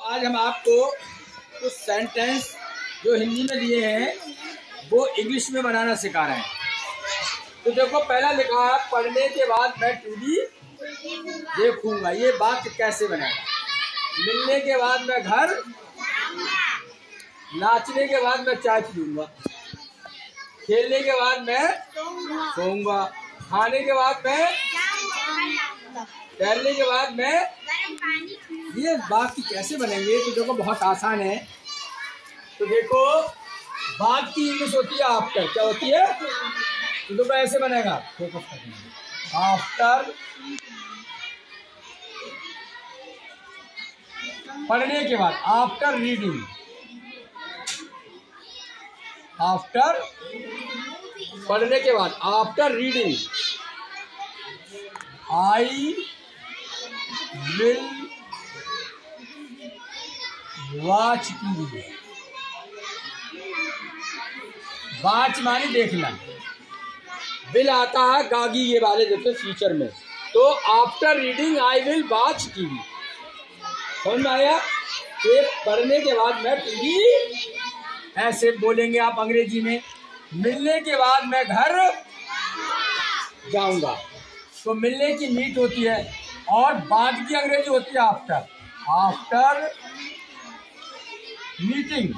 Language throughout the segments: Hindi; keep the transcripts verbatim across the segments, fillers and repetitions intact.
आज हम आपको कुछ सेंटेंस जो हिंदी में दिए हैं वो इंग्लिश में बनाना सिखा रहे हैं। तो देखो, पहला लिखा है पढ़ने के बाद मैं टीवी देखूंगा। ये बात कैसे बनेगा? मिलने के बाद मैं घर, नाचने के बाद मैं चाय पीऊंगा, खेलने के बाद मैं सोऊंगा, खाने के बाद मैं, टहलने के बाद मैं। ये बात कैसे बनेंगे? तो देखो बहुत आसान है। तो देखो, बात की इंग्लिश होती है आफ्टर। क्या होती है? तो देखो ऐसे बनेगा, आफ्टर पढ़ने के बाद, आफ्टर रीडिंग, आफ्टर पढ़ने के बाद, after reading I will watch TV. Watch मानी देखना, विल आता है गागी ये वाले देते फ्यूचर में। तो after reading I will watch TV. समझ में आया? ये पढ़ने के बाद मैं टीवी, ऐसे बोलेंगे आप अंग्रेजी में। मिलने के बाद मैं घर जाऊंगा। तो मिलने की मीट होती है और बाद की अंग्रेजी होती है आफ्टर। आफ्टर मीटिंग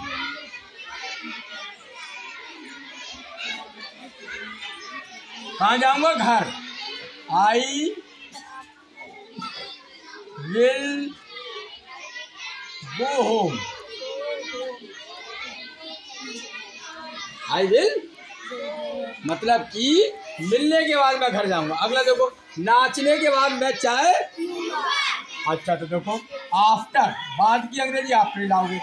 कहाँ जाऊंगा? घर। I will go home. I will मतलब कि मिलने के बाद मैं घर जाऊंगा। अगला देखो, नाचने के बाद मैं चाय। अच्छा, तो देखो आफ्टर, बाद की अंग्रेजी आफ्टर लाओगे।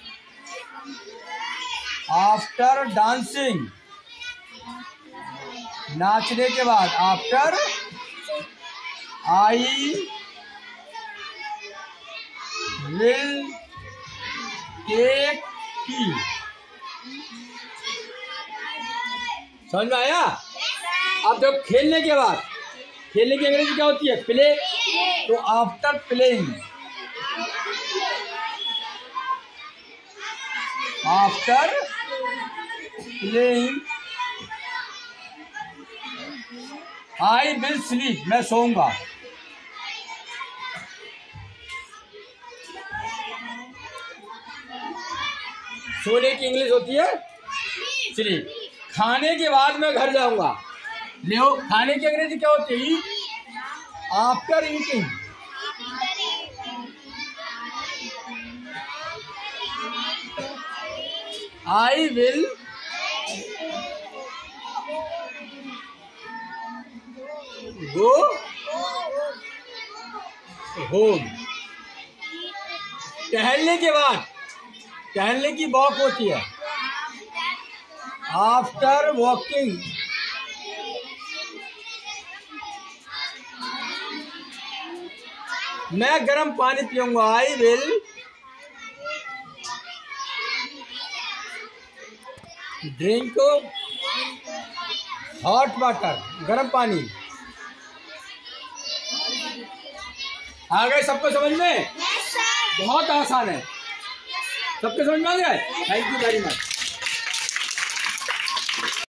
आफ्टर डांसिंग, नाचने के बाद, after I will take tea. समझ में आया? अब जब खेलने के बाद, खेलने की अंग्रेजी क्या होती है? प्ले। तो after playing, after playing I will sleep, मैं सोऊंगा। सोने की इंग्लिश होती है स्लीप। खाने के बाद मैं घर जाऊंगा। लियो, खाने की अंग्रेजी क्या होती है? After eating. I will go home. टहलने के बाद, टहलने की वॉक होती है आफ्टर वॉकिंग। मैं गर्म पानी पीऊंगा। I will drink hot water, गर्म पानी। आ गए सबको समझ में? बहुत आसान है। सबको समझ में आ गया? Thank you very much.